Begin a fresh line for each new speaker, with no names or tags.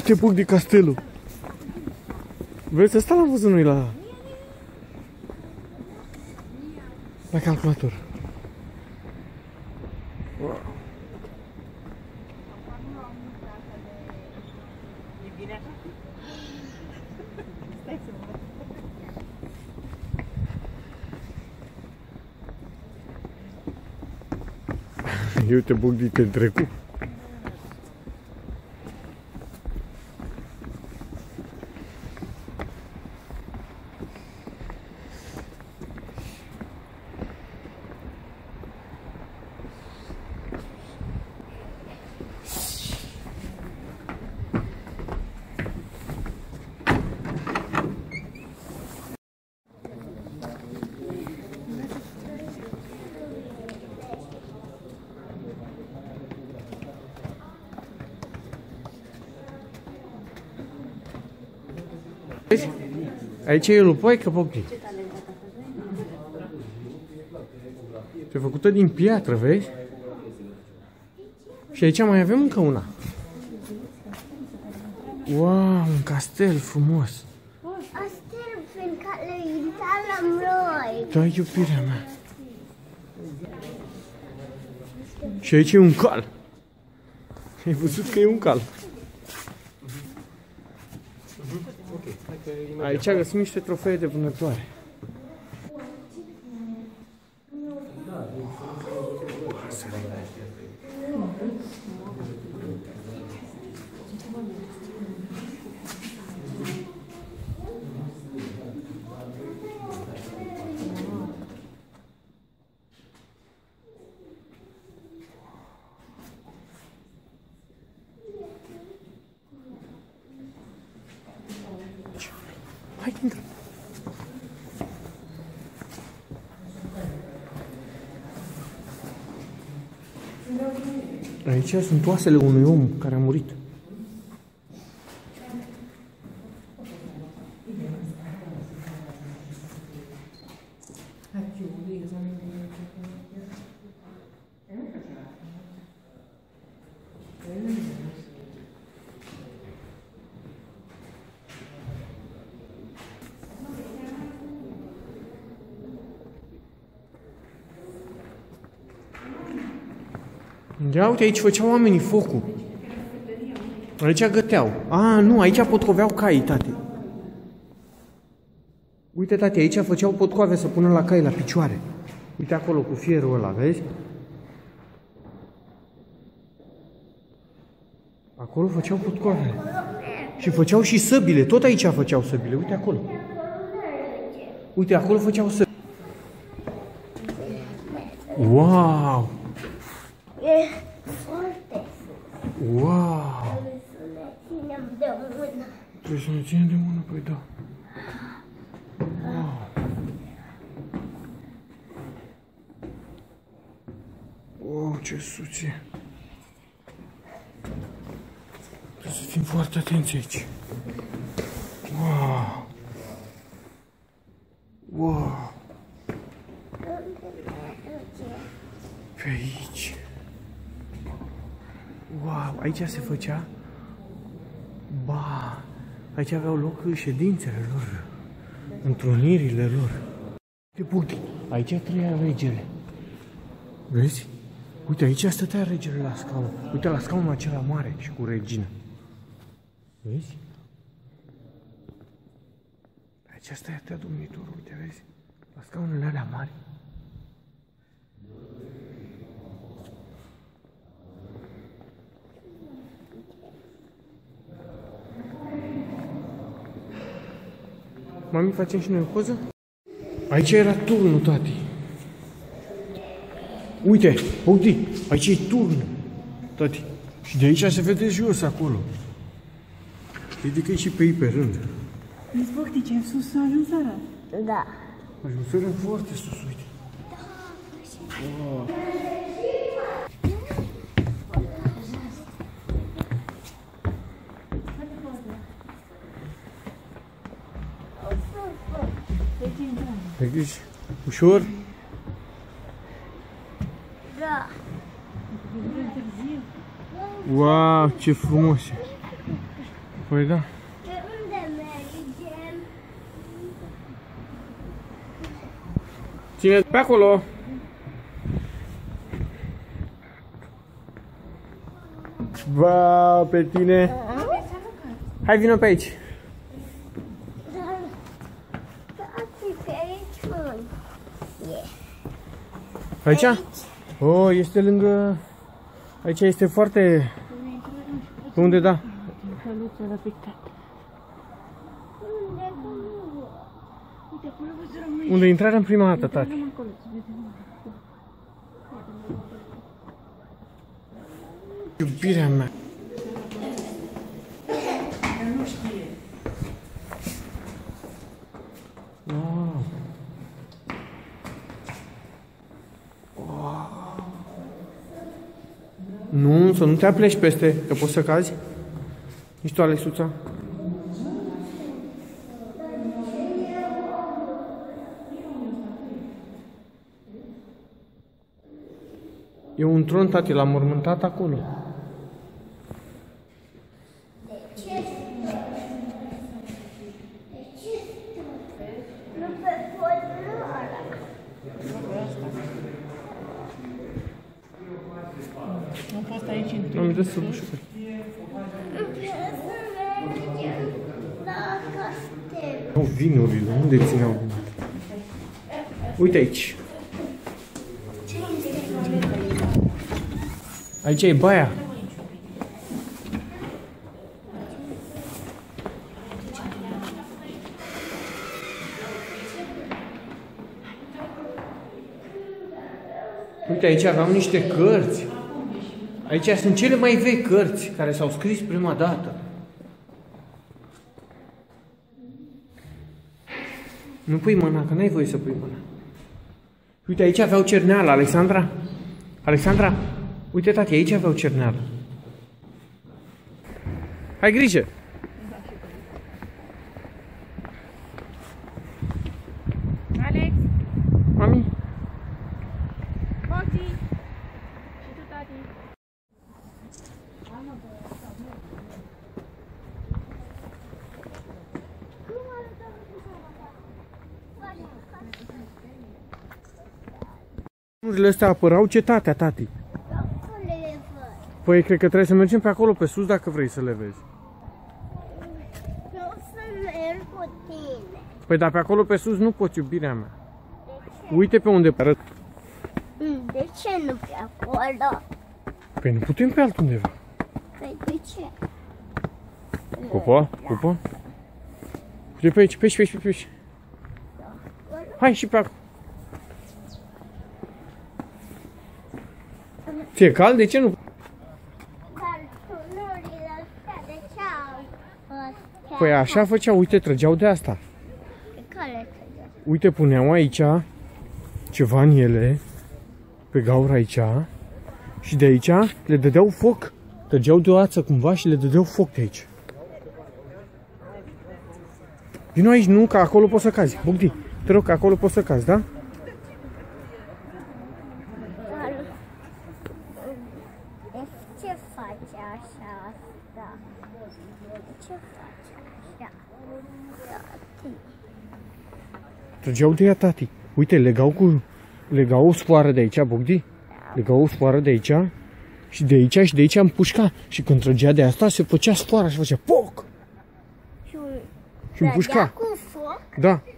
Uite Bogdi castelul. Vezi, ăsta l-am văzut noi la calculator. Wow. Uite Bogdi te trecut. Aici e lupoică, Bogdi. E făcută din piatră, vezi? Și aici mai avem încă una. Wow, un castel frumos.
Un castel prin care intrăm noi.
Da, iubirea mea. Și aici e un cal. Ai văzut că e un cal. Aici găsim niște trofee de vânătoare. Hai, intră. Aici sunt oasele unui om care a murit. Ia uite, aici făceau oamenii focul. Aici găteau. A, nu, aici potcoveau caii, tati. Uite, tati, aici făceau potcoave să pună la cai la picioare. Uite acolo cu fierul ăla, vezi? Acolo făceau potcoave. Și făceau și săbile. Tot aici făceau săbile. Uite acolo. Uite, acolo făceau săbile. Wow!
E foarte.
Wow!
Trebuie să ne ținem de mână.
Trebuie să ne ținem de mână, păi da. Wow! Wow, ce suție! Trebuie să fim foarte atenți aici. Wow! Wow! Pe aici. Wow, aici se făcea. Ba, aici aveau loc ședințele lor, întrunirile lor. Uite, Bogdi, aici trăia regele. Vezi? Uite, aici stătea regele la scaun. Uite, la scaunul acela mare și cu regină. Vezi? Aici stătea domnitorul, uite, vezi? La scaunele alea mari. Mami, facem și noi o poză? Aici era turnul, tati. Uite, Bogdi, aici e turnul, tati. Și de aici se vede jos, acolo. Ridică-i și pe ei pe rând.
Vezi, Bogdi, ce în sus s-a ajuns seara?
Da.
Ajunserăm foarte sus, uite. Wow. Vedeți? Ușor?
Da.
Wow, ce frumos e! Păi da.
Pe unde mergem?
Ține pe acolo. Ba, pe tine. Hai, vină pe aici.
Pe aici, mă.
Aici? Oh, este lângă... Aici este foarte... Unde, da?
Unde că nu?
Unde intrarea în prima dată, tati? Iubirea mea. Wow. Wow. Nu, să nu te apleci peste, că poți să cazi. Nici tu, Alexuța. E un tron, tati, l-am mormântat acolo.
Nu pe podul ăla.
Am fost aici în
Am dus să bușucă.
Trebuie să mergem la castel.
Au vinurile, unde țineau vinul? Uite aici. Aici e baia. Uite, aici aveam niște cărți. Aici sunt cele mai vechi cărți care s-au scris prima dată. Nu pui mâna, că n-ai voie să pui mâna. Uite, aici aveau cerneală, Alexandra. Alexandra, uite, tati, aici aveau cerneală. Hai grijă!
Alex,
Mami?
Bogdi și tu, tati.
Lucrurile astea apărau cetatea, tati.
Acolo le văd.
Păi, cred că trebuie să mergem pe acolo, pe sus, dacă vrei să le vezi.
Nu o să merg cu tine.
Păi, dar pe acolo, pe sus, nu poți, iubirea mea. Uite pe unde arăt.
De ce nu pe acolo?
Păi, nu putem pe altundeva.
Păi de ce?
Cupa? Cupa? Uite pe aici, pe aici, pe aici, pe aici. Hai și pe acolo. Ți-e cald? De ce nu?
Dar tunurile astea de ce au astea?
Păi așa făceau, uite, trăgeau de asta.
Pe care trăgeau?
Uite, puneau aici ceva în ele, pe gaură aici, și de aici le dădeau foc. Trăgeau de o ață cumva și le dădeau foc de aici. Vino aici, nu, că acolo poți să cazi. Bogdi, te rog, că acolo poți să cazi, da?
Ce face așa asta? Ce face așa? Tati.
Trăgeau de ea, tati. Uite, legau o sfoară de aici, Bogdi. Legau o sfoară de aici și de aici și de aici împușca. Și când trăgea de asta, se făcea sfoara și făcea poc! Și împușca.
Cu foc?
Da.